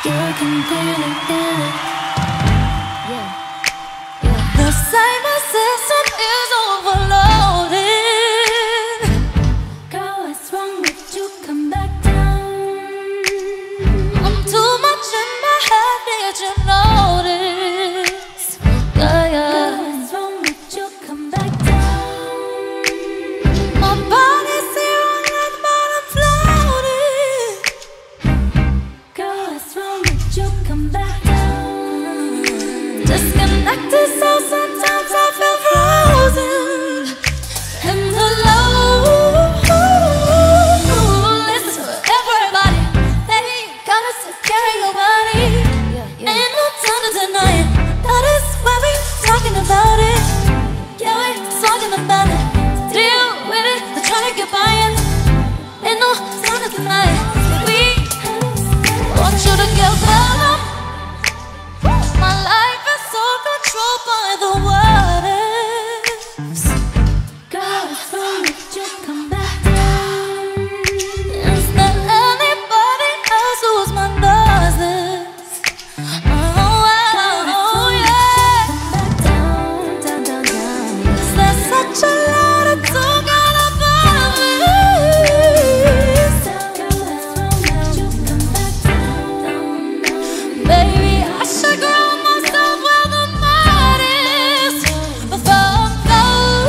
You can feel it, feel it. Yeah, yeah. The cyber system is overloaded. Girl, what's wrong with you? Come back down. I'm too much in my head, did you notice? Yeah, yeah. Girl, what's wrong with you? Come back down. My body's zero and bottom floating. Girl, what's wrong with you? Come back down. Disconnected, so sometimes I feel frozen in the low. Listen to everybody, they gotta take care of your body. Ain't no time to deny it. That is why we talking about it. Yeah, we talking about it. Deal with it, they're trying to get by it. Ain't no time to deny it. We want you to get better. My life is so controlled by the waves. Girl, what's wrong with you? Come back down. Is there anybody else who's my does this? Oh, yeah. Come back down, down, down, down. Is there such a lot of talk out about this? Girl, what's wrong with you? Come back down. Baby, I should grow myself where the mud is before I go.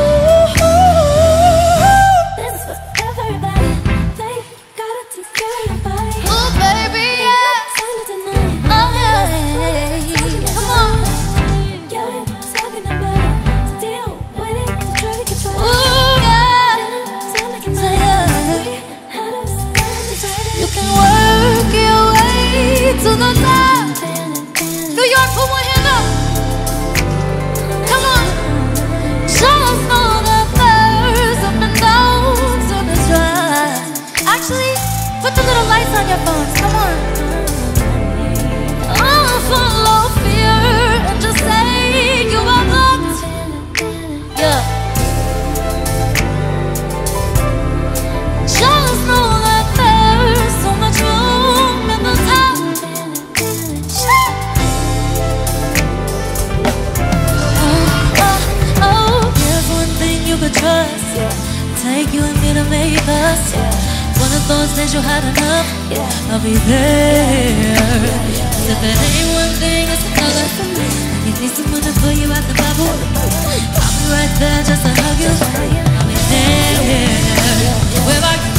This for everybody. They gotta take care of your body. Ooh, baby, yeah. Time to deny it. Oh, yeah. Come on. Yeah, we're talking about it. Deal with it. To try to get by. Ooh, yeah. Time to get by. Yeah. Had us started to try to You can work your way to the top. New York, put one hand up. Come on. Show us all the birds up and downs on the drive. Actually, put the little lights on your phones. Come on. Oh, follow fear and just say you are loved. Yeah. Just know that there's so much room in the top. Oh, there's one thing you could trust. Take you and me to make us. One of those days you had enough. I'll be there. 'Cause if it ain't one thing, it's another. You need someone to pull you out the bubble. I'll be right there just to hug you. I'll be there. Where I